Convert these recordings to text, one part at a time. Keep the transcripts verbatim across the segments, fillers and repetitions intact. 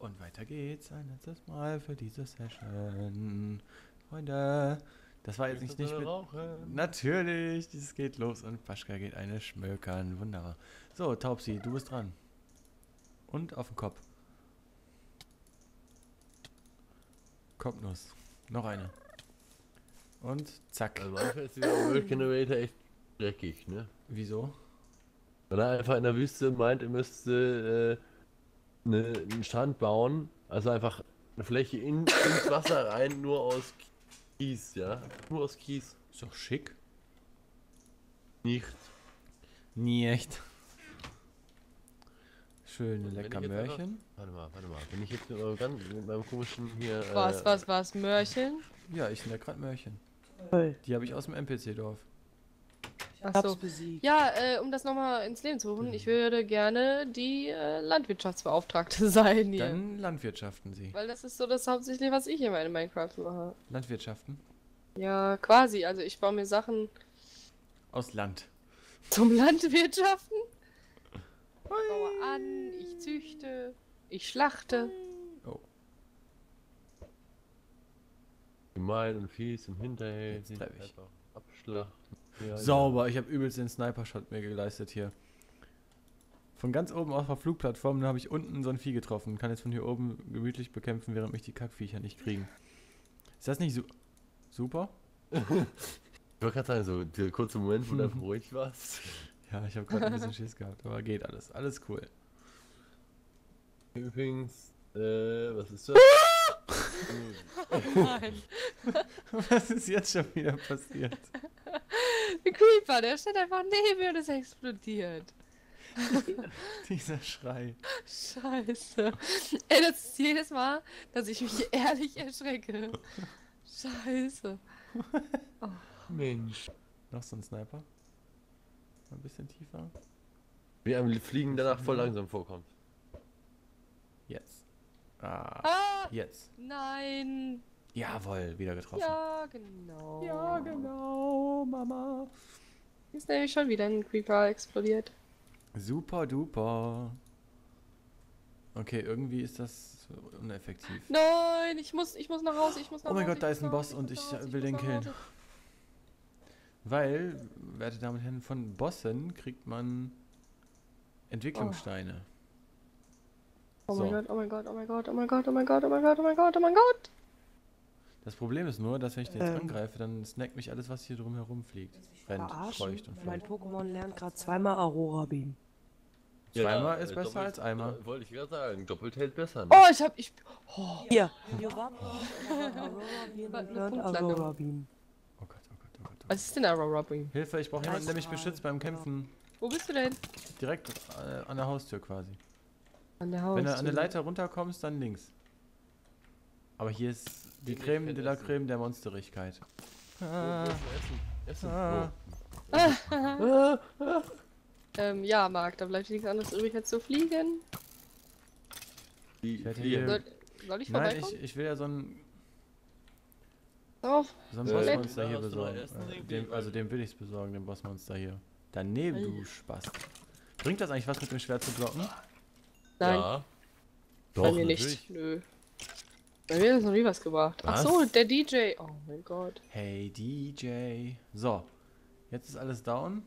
und weiter geht's. Ein letztes Mal für diese Session. Freunde, das war jetzt nicht, nicht mit... Rauchen. Natürlich, dieses geht los und Paschka geht eine schmökern. Wunderbar. So, Taubsi, du bist dran. Und auf den Kopf. Kopfnuss. Noch eine. Und zack. Also manchmal ist dieser World Generator echt dreckig, ne? Wieso? Wenn er einfach in der Wüste meint, er müsste äh, ne, einen Strand bauen, also einfach eine Fläche in, ins Wasser rein, nur aus Kies, ja? Nur aus Kies. Ist doch schick. Nicht. Nie echt. Schöne Wenn lecker ich jetzt Möhrchen. einfach- Warte mal, warte mal. Wenn ich jetzt mit, eurem ganz, mit meinem komischen hier. Äh, Was, was, was? Möhrchen? Ja, ich nenne gerade Möhrchen. Toll. Die habe ich aus dem N P C-Dorf. Ich Ach hab's so. besiegt. Ja, äh, um das nochmal ins Leben zu rufen, ich würde gerne die äh, Landwirtschaftsbeauftragte sein hier. Dann landwirtschaften sie. Weil das ist so das hauptsächlich, was ich immer in Minecraft mache. Landwirtschaften? Ja, quasi. Also ich baue mir Sachen Aus Land. zum Landwirtschaften. Ich baue an, ich züchte, ich schlachte. Oh, gemein und fies im Hinterhalt. Jetzt treff ich. Einfach abschlachten. Ja, sauber. Ich habe übelst den Sniper-Shot mir geleistet hier. Von ganz oben auf der Flugplattform habe ich unten so ein Vieh getroffen. Kann jetzt von hier oben gemütlich bekämpfen, während mich die Kackviecher nicht kriegen. Ist das nicht su super? Ich wollte gerade sagen, so der kurze Moment, wo du einfach ruhig warst. Ja, ich habe gerade ein bisschen Schiss gehabt, aber geht alles. Alles cool. Übrigens, äh, was ist das? Nein. Was ist jetzt schon wieder passiert? Der Creeper, der steht einfach neben mir und ist explodiert. Dieser Schrei. Scheiße. Ey, das ist jedes Mal, dass ich mich ehrlich erschrecke. Scheiße. Mensch. Noch so ein Sniper? Ein bisschen tiefer. Wie einem Fliegen danach voll langsam vorkommt. Jetzt. Ah, Ah, jetzt. nein. Jawohl, wieder getroffen. Ja, genau. Ja, genau, Mama. Ist nämlich schon wieder ein Creeper explodiert. Super duper. Okay, irgendwie ist das uneffektiv. Nein, ich muss, ich muss nach Hause, ich muss nach Oh Hause. mein Gott, da ich ist ein muss Boss nach und Hause, ich muss nach will Hause, den muss killen. nach Hause. Weil, werte Damen und Herren, von Bossen kriegt man Entwicklungssteine. Oh So. mein Gott, oh mein Gott, oh mein Gott, oh mein Gott, oh mein Gott, oh mein Gott, oh mein Gott, oh mein Gott. Das Problem ist nur, dass wenn ich den jetzt Ähm. angreife, dann snackt mich alles, was hier drum herum fliegt. Rennt, Verarschen? kreucht und Mein fleucht. Pokémon lernt gerade zweimal Aurora Beam. Zweimal ist äh, besser doppelt- als einmal. äh, Wollte ich gerade sagen, doppelt hält besser. Ne? Oh, ich hab, ich, oh, Hier. You want Aurora Beam War and eine learned Punktlandung. Aurora Beam. Oh Gott, oh Gott, oh Gott. Oh was ist denn Aurora Beam? Hilfe, ich brauche jemanden, der mich Eisfrei. beschützt beim Kämpfen. Wo bist du denn? Direkt äh, an der Haustür quasi. An der Haus. Wenn du an der Leiter runterkommst, dann links. Aber hier ist die Ich Creme kann de la essen. Creme der Monsterigkeit. Wo- Ah, wo ist denn Essen? Essen. Ah. Wo? Ähm, ja, Marc, da bleibt nichts anderes übrig, als zu fliegen. Die Ich hätte Fliegen. hier- Soll, soll ich Nein, vorbeikommen? ich, ich will ja so ein, Auf. so ein Äh, Bossmonster da hier hast du noch besorgen. Essen Äh, irgendwie, dem, also weil- dem will ich es besorgen, dem Bossmonster hier. Daneben, du Spast. Bringt das eigentlich was mit dem Schwert zu blocken? Nein, Ja. bei Doch, mir natürlich. nicht. Nö. Bei mir hat das noch nie was gebracht. Ach Was? so, der D J. Oh mein Gott. Hey D J. So, jetzt ist alles down.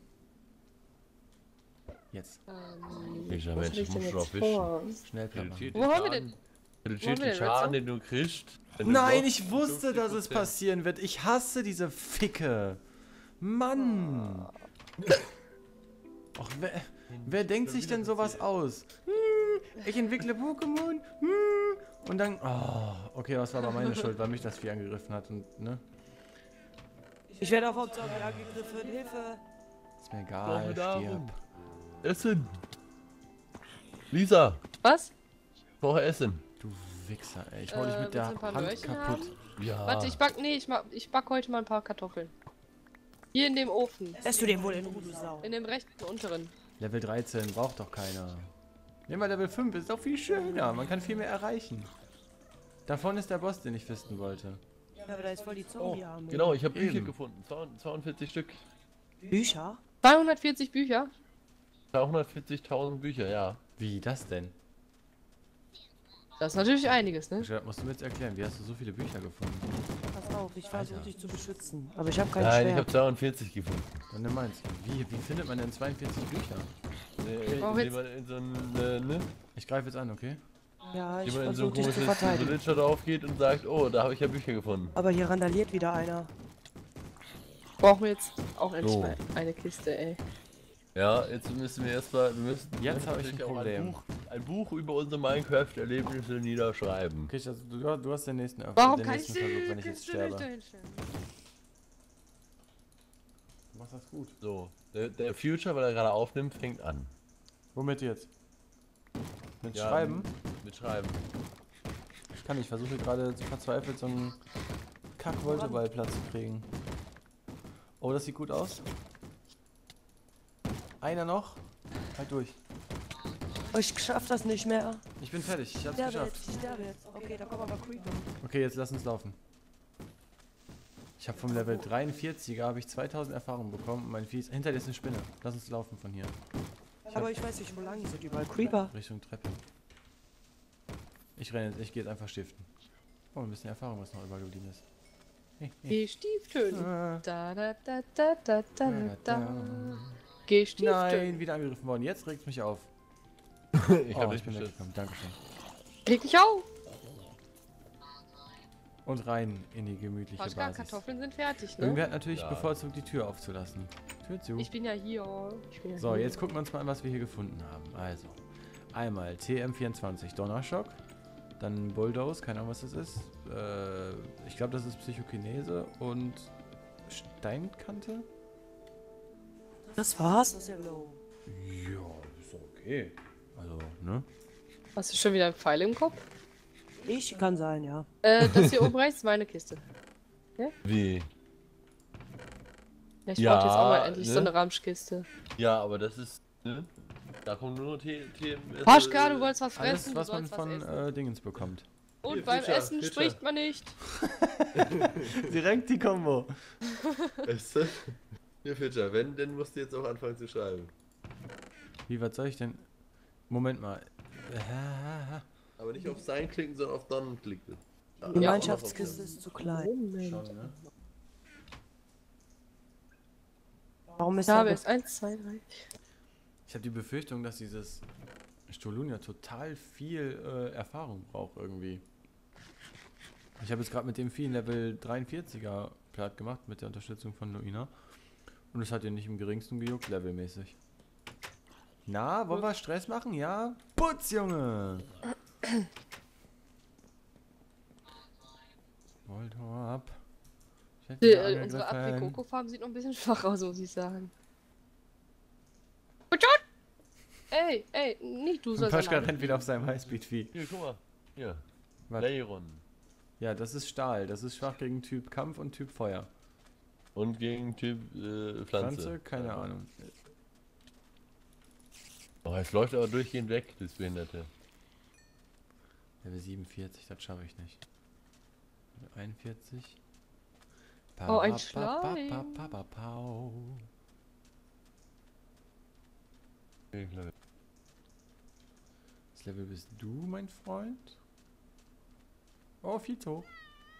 Jetzt, Ähm, Welcher was Mensch, hab ich denn muss jetzt drauf vor? schnell plappern. Reduziert Wo den haben wir Schaden- denn- Reduziert wo haben wir den denn Schaden, Redstone? den du kriegst. wenn du Nein, blockst, ich wusste, dass es fünfzig Prozent. passieren wird. Ich hasse diese Ficke. Mann. Och, wer, wer denkt sich denn sowas aus? Hm, ich entwickle Pokémon. Hm, und dann... Oh, okay, das war aber meine Schuld, weil mich das Vieh angegriffen hat. Und, ne? Ich werde auf Hauptsache angegriffen. Hilfe. Ist mir Doch, egal, darum. stirb. Essen! Lisa, Was? ich brauche Essen. Du Wichser, ey. Ich hau dich Äh, mit der willst du ein paar Hand Möhrchen kaputt. Ja. Warte, ich back. Nee, ich, ma, ich back heute mal ein paar Kartoffeln. Hier in dem Ofen. Lässt du den wohl in Ruhe, du Sau? In dem rechten unteren. Level dreizehn braucht doch keiner. Nimm mal Level fünf, ist doch viel schöner. Man kann viel mehr erreichen. Davon ist der Boss, den ich fisten wollte. Ja, aber da ist voll die Oh, Zombie-Arme. genau, ich habe Bücher Eben. gefunden. zweiundvierzig Stück. Bücher? zweihundertvierzig Bücher. zweihundertvierzigtausend Bücher, ja. Wie das denn? Das ist natürlich einiges, ne? Gerard, musst du mir jetzt erklären, wie hast du so viele Bücher gefunden? Pass auf, ich versuche Alter. dich zu beschützen. Aber ich habe kein Nein, ich Schwert. habe zweiundvierzig gefunden. Dann nimm meins. Wie, wie findet man denn zweiundvierzig Bücher? Nee, brauch indem jetzt- man in so ein, äh, ne? Ich greife jetzt an, okay? Ja, ich Indem man in so ein versuche dich zu komisches verteidigen. Villager drauf geht und sagt, oh, da habe ich ja Bücher gefunden. Aber hier randaliert wieder einer. Brauchen wir jetzt auch endlich So. mal eine Kiste, ey. Ja, jetzt müssen wir erstmal, wir müssen Jetzt habe ich ein natürlich auch Problem. Ein Buch, ein Buch über unsere Minecraft-Erlebnisse niederschreiben. Okay, also du, du hast den nächsten, äh, Warum den kann ich nächsten die Versuch, wenn ich jetzt Kiste nicht sterbe. dahinstellen? Du machst das gut. So, der, der Future, weil er gerade aufnimmt, fängt an. Womit jetzt? Mit Ja, Schreiben? Mit Schreiben. Ich kann nicht, ich versuche gerade verzweifelt so einen Kack-Volteball-Platz zu kriegen. Oh, das sieht gut aus. Einer noch. Halt durch. Oh, ich schaff das nicht mehr. Ich bin fertig, ich Ich hab's sterbe geschafft. jetzt, ich sterbe jetzt. Okay, da kommen aber Creeper. Okay, jetzt lass uns laufen. Ich habe vom Level dreiundvierziger habe ich zweitausend Erfahrungen bekommen und mein Vieh ist... Hinter dir ist eine Spinne. Lass uns laufen von hier. Aber ich weiß nicht, wo lang sind überall Creeper. Richtung Treppe. Ich renne jetzt, ich gehe jetzt einfach stiften. Oh, ein bisschen Erfahrung, was noch übergeblieben ist. Geh Stief töten. Ah. Da da da da da da da. Geh Stief Nein, töten. wieder angegriffen worden. Jetzt regt mich auf. ich Oh, habe ich dich bin beschützt. weggekommen. Dankeschön. Leg mich auf. Und rein in die gemütliche Paschka, Basis. Kartoffeln sind fertig, Irgendwer ne? hat natürlich Ja. bevorzugt, die Tür aufzulassen. Tür zu. Ich bin ja hier. Ich bin ja So, hier. jetzt gucken wir uns mal an, was wir hier gefunden haben. Also, einmal T M vierundzwanzig Donnerschock, dann Bulldoze, keine Ahnung, was das ist. Äh, ich glaube, das ist Psychokinese und Steinkante. Das war's? Das ist ja low. Ja, ist okay. Also, ne? Hast du schon wieder einen Pfeil im Kopf? Ich kann sein, ja. Äh, das hier oben rechts ist meine Kiste. Wie? Ja, ich Ja, brauche jetzt auch mal endlich ne? so eine Ramschkiste. Ja, aber das ist, ne? Da kommt nur T T M. Paschka, du wolltest was Alles, fressen, was du man sollst was von essen. äh, Dingens bekommt. Und Hier, beim Fischer, Essen Fischer. spricht man nicht. Direkt die Kombo. Weißt du? Hier, Fischer, wenn, dann musst du jetzt auch anfangen zu schreiben. Wie, was soll ich denn? Moment mal. Äh, Aber nicht auf sein klicken, sondern auf Donnen klicken. Die Gemeinschaftskiste ist zu klein. Moment. Schon, ne? Warum ist Ich habe da jetzt eins, zwei, drei. Ich habe die Befürchtung, dass dieses Stolunia total viel äh, Erfahrung braucht irgendwie. Ich habe jetzt gerade mit dem vielen Level dreiundvierziger platt gemacht, mit der Unterstützung von Luina. Und es hat ihr nicht im geringsten gejuckt, levelmäßig. Na, wollen wir Stress machen? Ja? Putz, Junge! Voltor ab. Ich hätte wieder Äh, unsere angegriffen. Aprikoko-Farm sieht noch ein bisschen schwach aus, muss ich sagen. Putschot! Ey, ey, nicht du Und sollst Paschka alleine rennt wieder auf seinem Highspeed-Vieh. Hier, guck mal. Hier. Was? Leiron. Ja, das ist Stahl. Das ist schwach gegen Typ Kampf und Typ Feuer. Und gegen Typ äh, Pflanze. Pflanze? Keine Ja. Ahnung. Oh, es läuft aber durchgehend weg, das Behinderte. Level siebenundvierzig, das schaffe ich nicht. Level einundvierzig. Oh, ein Pa- pa- Schleim. pa- pa- pa- pau. Was Level bist du, mein Freund? Oh, viel zu hoch.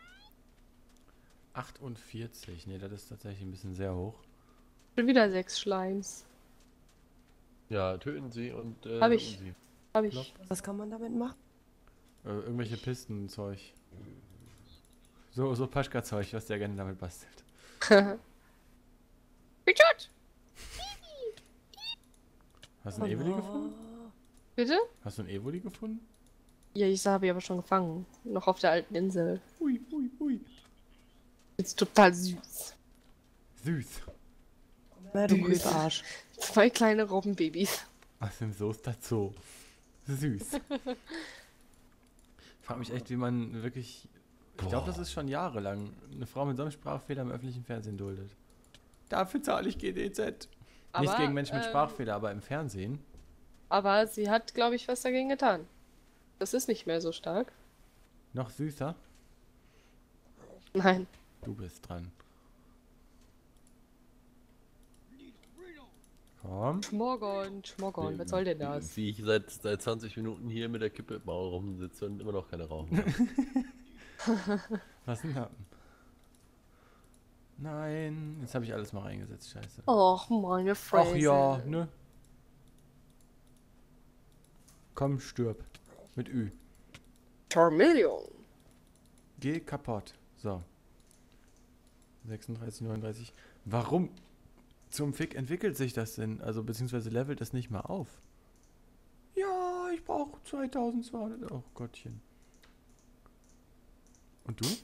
achtundvierzig. Ne, das ist tatsächlich ein bisschen sehr hoch. Schon wieder sechs Schleims. Ja, töten sie und äh, Hab ich. locken Hab ich. Was kann man damit machen? Äh, irgendwelche Pistenzeug. So, so Paschka-Zeug, was der gerne damit bastelt. Putschot! Hast du einen Evoli gefunden? Bitte? Hast du einen Evoli gefunden? Ja, ich habe ihn aber schon gefangen. Noch auf der alten Insel. Ui, ui, ui. Ist total süß. Süß. Na, du Süß. Creeper-Arsch. Zwei kleine Robbenbabys. Was denn so ist das so? Süß. Ich frage mich echt, wie man wirklich. Ich glaube, das ist schon jahrelang eine Frau mit so einem Sprachfehler im öffentlichen Fernsehen duldet. Dafür zahle ich G D Z. Nicht Aber, gegen Menschen mit ähm, Sprachfehler, aber im Fernsehen. Aber sie hat, glaube ich, was dagegen getan. Das ist nicht mehr so stark. Noch süßer. Nein. Du bist dran. Komm. Schmorgon, Schmorgon, was soll denn das? Wie ich seit, seit zwanzig Minuten hier mit der Kippe im Maul rumsitze und immer noch keine rauchen kann. Was denn da? Nein, jetzt habe ich alles mal reingesetzt, scheiße. Och, meine Fresse. Ach ja, ne? Komm, stirb. Mit Ü. Charmeleon. Geh kaputt. So. sechsunddreißig, neununddreißig. Warum zum Fick entwickelt sich das denn? Also, beziehungsweise levelt das nicht mal auf. Ja, ich brauche zweitausendzweihundert. Oh Gottchen. Und du?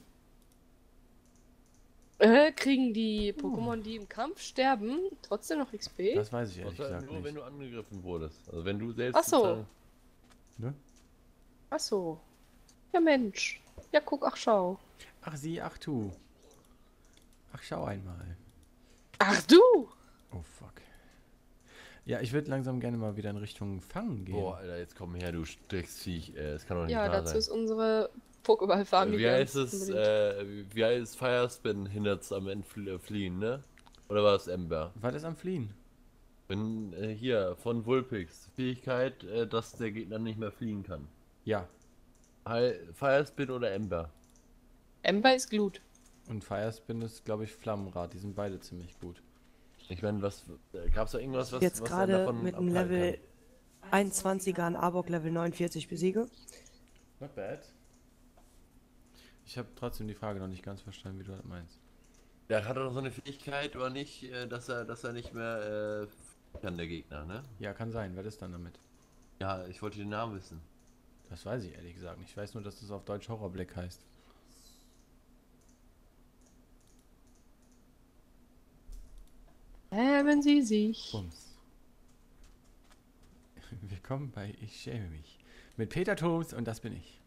Äh, kriegen die Pokémon, die im Kampf sterben, trotzdem noch X P? Das weiß ich ehrlich Außer gesagt nur, nicht. wenn du angegriffen wurdest. Also wenn du selbst... Ach so. sozusagen- Ne? Ach so. Ja, Mensch. Ja, guck, ach, schau. Ach sie, ach du. Ach, schau einmal. Ach, du! Oh fuck. Ja, ich würde langsam gerne mal wieder in Richtung Fangen gehen. Boah, Alter, jetzt komm her, du Drecksviech. Äh, das kann doch nicht Ja, wahr dazu sein. ist unsere Pokéball-Farm Äh, nicht wie heißt ganz es, unbedingt. äh, wie heißt Firespin hindert's am Entfl äh, Fliehen, ne? Oder war es Ember? War das am Fliehen? Wenn, äh, hier, von Vulpix. Fähigkeit, äh, dass der Gegner nicht mehr fliehen kann. Ja. Hi- Firespin oder Ember? Ember ist Glut. Und Firespin ist, glaube ich, Flammenrad. Die sind beide ziemlich gut. Ich meine, was, äh, gab's da irgendwas, was, Jetzt was gerade einen davon mit einem abhalten Level kann? einundzwanziger an Arbok Level neunundvierzig besiege. Not bad. Ich habe trotzdem die Frage noch nicht ganz verstanden, wie du das meinst. Der hat doch so eine Fähigkeit, oder nicht, äh, dass er, dass er nicht mehr, äh, kann, der Gegner, ne? Ja, kann sein. Was ist dann damit? Ja, ich wollte den Namen wissen. Das weiß ich ehrlich gesagt nicht. Ich weiß nur, dass das auf Deutsch Horrorblack heißt. Hämen Sie sich. Bums. Willkommen bei Ich schäme mich. Mit Peter Thoms und das bin ich.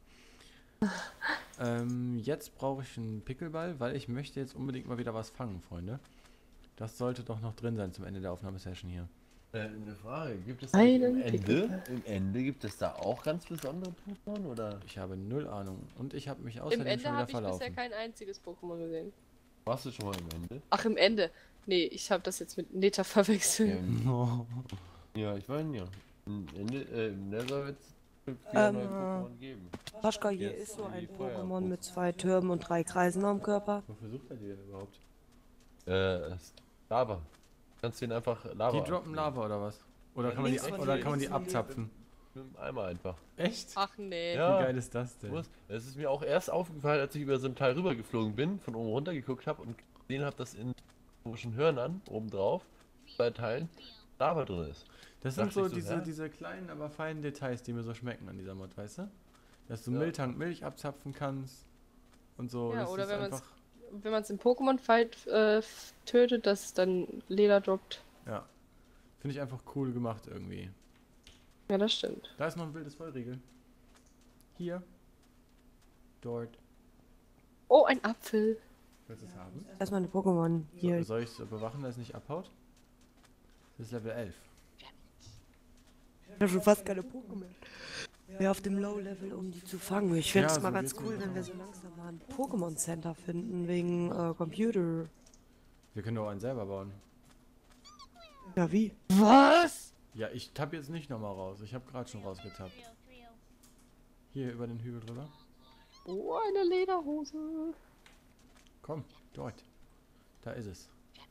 ähm, jetzt brauche ich einen Pickelball, weil ich möchte jetzt unbedingt mal wieder was fangen, Freunde. Das sollte doch noch drin sein zum Ende der Aufnahmesession hier. Äh, eine Frage, gibt es Einen im Ende, Pickelball. im Ende gibt es da auch ganz besondere Pokémon, oder? Ich habe null Ahnung und ich habe mich Im außerdem Ende schon wieder habe ich bisher verlaufen. kein einziges Pokémon gesehen. Warst du schon mal im Ende? Ach, im Ende. Nee, ich habe das jetzt mit Neta verwechselt. Oh. Ja, ich meine ja. Im Ende, äh, im Nether wird es viele Ähm, neue Pokémon geben. Paschka, hier Jetzt ist so die ein Feuer- Pokémon mit zwei Türmen und drei Kreisen am Körper. Wo versucht er die denn überhaupt? Äh, es- Lava. Kannst du ihn einfach Lava. Die droppen abnehmen. Lava oder was? Oder Ja, kann man die, links von oder dir, kann man die links von dir. abzapfen? Mit dem Eimer einfach. Echt? Ach nee. Ja. Wie geil ist das denn? Muss. Es ist mir auch erst aufgefallen, als ich über so ein Teil rübergeflogen bin, von oben runter geguckt habe und gesehen habe, dass in komischen Hörnern oben drauf, bei Teilen, Lava drin ist. Das sind Dachte so ich so, diese, hä? diese kleinen, aber feinen Details, die mir so schmecken an dieser Mod, weißt du? Dass du Ja. Mülltank Milch abzapfen kannst und so. Ja, das oder ist wenn man's- einfach, Wenn man es im Pokémon-Fight äh, f- tötet, dass es dann Leder droppt. ja. Finde ich einfach cool gemacht irgendwie. Ja, das stimmt. Da ist noch ein wildes Vollriegel. Hier. Dort. Oh, ein Apfel. Willst du es haben? Erstmal eine Pokémon So, hier. soll ich es bewachen, dass es nicht abhaut? Das ist Level elf. Ich habe schon fast keine Pokémon. Wäre auf dem Low-Level, um die zu fangen. Ich fände es Ja, mal so ganz geht's cool, mir wenn auch. wir so langsam mal ein Pokémon-Center finden, wegen äh, Computer. Wir können doch einen selber bauen. Ja, wie? Was? Ja, ich tapp jetzt nicht nochmal raus. Ich habe gerade schon rausgetappt. Hier über den Hügel drüber. Oh, eine Lederhose. Komm, dort. Da ist es.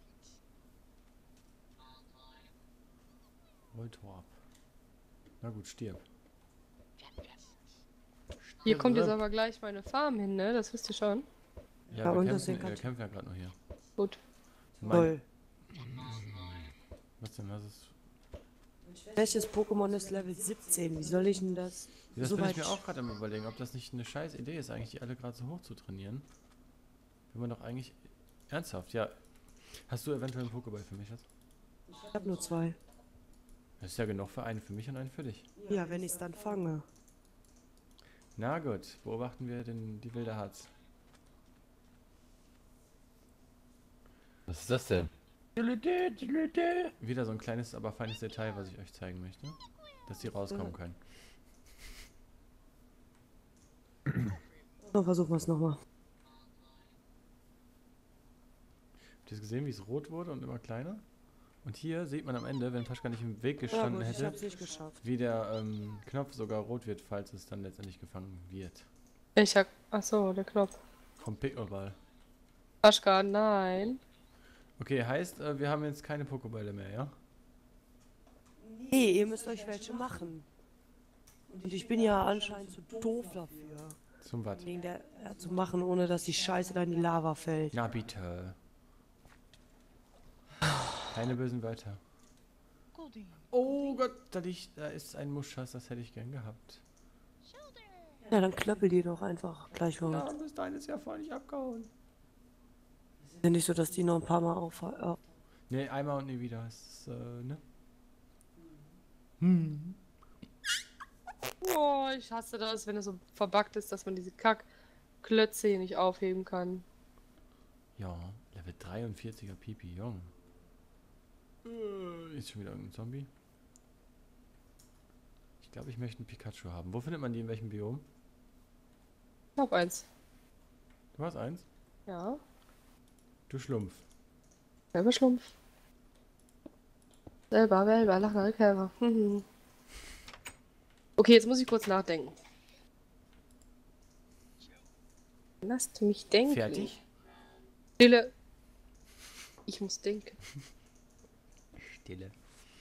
Rolltor. Na gut, stirb. Hier Stirb, kommt jetzt stirb. aber gleich meine Farm hin, ne? Das wisst ihr schon. Ja, Ja, wir, und kämpfen, deswegen wir kannst- kämpfen ja gerade noch hier. Gut. Mein, Toll. was denn, was ist... Welches Pokémon ist Level siebzehn? Wie soll ich denn das? Das so bin ich weit mir auch gerade am überlegen, ob das nicht eine scheiß Idee ist, eigentlich die alle gerade so hoch zu trainieren. Wenn man doch eigentlich... Ernsthaft, ja. Hast du eventuell einen Pokéball für mich jetzt? Ich habe nur zwei. Das ist ja genug für einen für mich und einen für dich. Ja, wenn ich es dann fange. Na gut, beobachten wir den, die wilde Harz. Was ist das denn? Wieder so ein kleines, aber feines Detail, was ich euch zeigen möchte. Dass die rauskommen können. So, versuchen wir es nochmal. Habt ihr gesehen, wie es rot wurde und immer kleiner? Und hier sieht man am Ende, wenn Paschka nicht im Weg Ja gestanden gut, ich hätte, hab's nicht geschafft. wie der ähm, Knopf sogar rot wird, falls es dann letztendlich gefangen wird. Ich hab. Achso, der Knopf. Vom Pickleball. Paschka, nein. Okay, heißt, äh, wir haben jetzt keine Pokébälle mehr, ja? Nee, ihr müsst euch welche machen. Und ich bin ja anscheinend zu doof dafür, Zum was? wegen der ja, zu machen, ohne dass die Scheiße da in die Lava fällt. Na bitte. Keine bösen Wörter. Oh Gott, da liegt, da ist ein Muschas, das hätte ich gern gehabt. Ja, dann klöppel die doch einfach gleich mal. Ja, bis dahin ist ja voll nicht abgehauen. Ist ja nicht so, dass die noch ein paar Mal auf. Ja. Ne, einmal und nie wieder. Das ist, äh, ne? Hm. Oh, ich hasse das, wenn es so verbuggt ist, dass man diese Kackklötze hier nicht aufheben kann. Ja, Level dreiundvierziger Pipi, Jung. Äh, ist schon wieder irgendein Zombie. Ich glaube, ich möchte einen Pikachu haben. Wo findet man die, in welchem Biom? Ich hab eins. Du hast eins? Ja, Du Schlumpf. selber Schlumpf. Selber, selber, lacher, selber. Mhm. Okay, jetzt muss ich kurz nachdenken. Lasst mich denken. Fertig? Stille. Ich muss denken. Stille.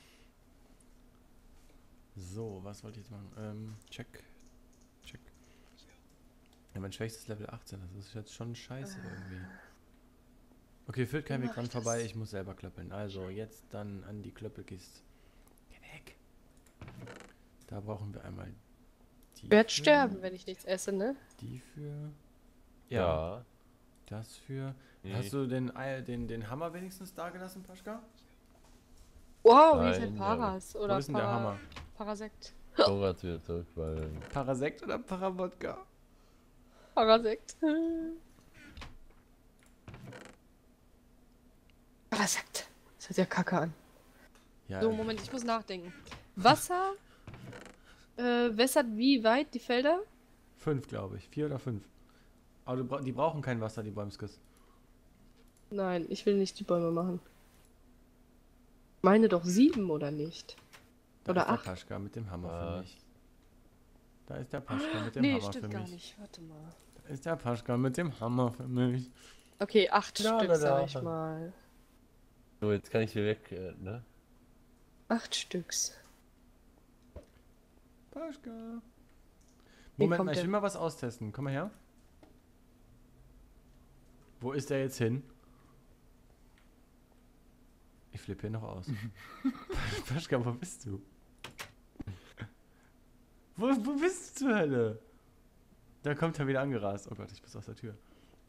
So, was wollte ich jetzt machen? Ähm, check. Check. Ja, mein schwächstes Level achtzehn. Das ist jetzt schon scheiße irgendwie. Okay, führt kein Wie Weg mach dran ich vorbei. das? Ich muss selber klöppeln. Also, jetzt dann an die Klöppelkiste. Geh weg. Da brauchen wir einmal die. Ich werde für, sterben, wenn ich nichts esse, ne? Die für. Ja. Das für. Nee. Hast du den, Ei- den, den Hammer wenigstens da gelassen, Paschka? Wow, wie ist Nein, ein Paras? Oder Wo ist denn der Para- Hammer? Parasekt. Vorrat wieder zurück, weil. Parasekt oder Parawodka? Parasekt. Parasekt. Das hört ja kacke an. Ja, So, Moment, ich muss nachdenken. Wasser äh, wässert wie weit die Felder? fünf, glaube ich. Vier oder fünf. Aber du, bra- die brauchen kein Wasser, die Bäumskes. Nein, ich will nicht die Bäume machen. Meine doch sieben, oder nicht? Da Oder ist der acht. Paschka mit dem Hammer Was? für mich. Da ist der Paschka mit dem Nee, Hammer für stimmt gar mich. nicht. Warte mal. Da ist der Paschka mit dem Hammer für mich. Okay, acht Ja, Stück, da, sag da. ich mal. So, jetzt kann ich hier weg, äh, ne? Acht Stücks. Paschka. Wie Moment kommt mal, ich der? will mal was austesten. Komm mal her. Wo ist der jetzt hin? Ich flippe hier noch aus. Paschka, wo bist du? Wo, wo bist du, zur Hölle? Da kommt er wieder angerast. Oh Gott, ich bin aus der Tür.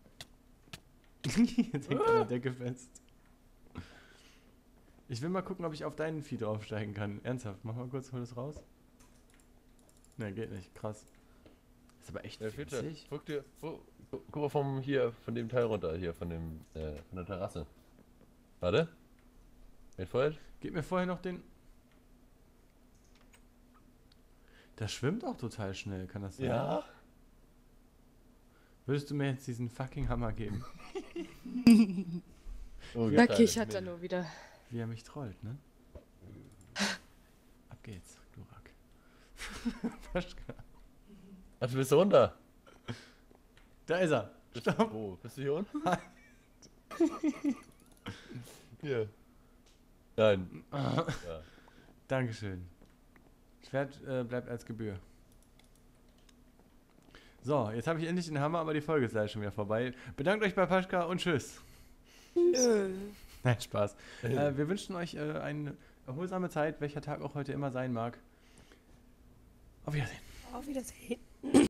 Jetzt hängt er an der Decke fest. Ich will mal gucken, ob ich auf deinen Feed aufsteigen kann. Ernsthaft, mach mal kurz, hol das raus. Ne, geht nicht. Krass. Ist aber echt Ja, bitte. witzig. Guck dir, gu- gu- guck mal vom hier, von dem Teil runter, hier, von dem, äh, von der Terrasse. Warte. Mit Feuer? Gib mir vorher noch den... Das schwimmt auch total schnell, kann das sein? Ja. Würdest du mir jetzt diesen fucking Hammer geben? Oh, Da geil. kichert er nur wieder. Wie er mich trollt, ne? Ab geht's, Glurak. Paschka. Ach, du bist runter. Da ist er. Bist du, Stopp. wo? Bist du hier unten? Hier. Nein. Ja. Dankeschön. Schwert äh, bleibt als Gebühr. So, jetzt habe ich endlich den Hammer, aber die Folge ist leider schon wieder vorbei. Bedankt euch bei Paschka und tschüss. Nö. Nein, Spaß. Äh, wir wünschen euch äh, eine erholsame Zeit, welcher Tag auch heute immer sein mag. Auf Wiedersehen. Auf Wiedersehen.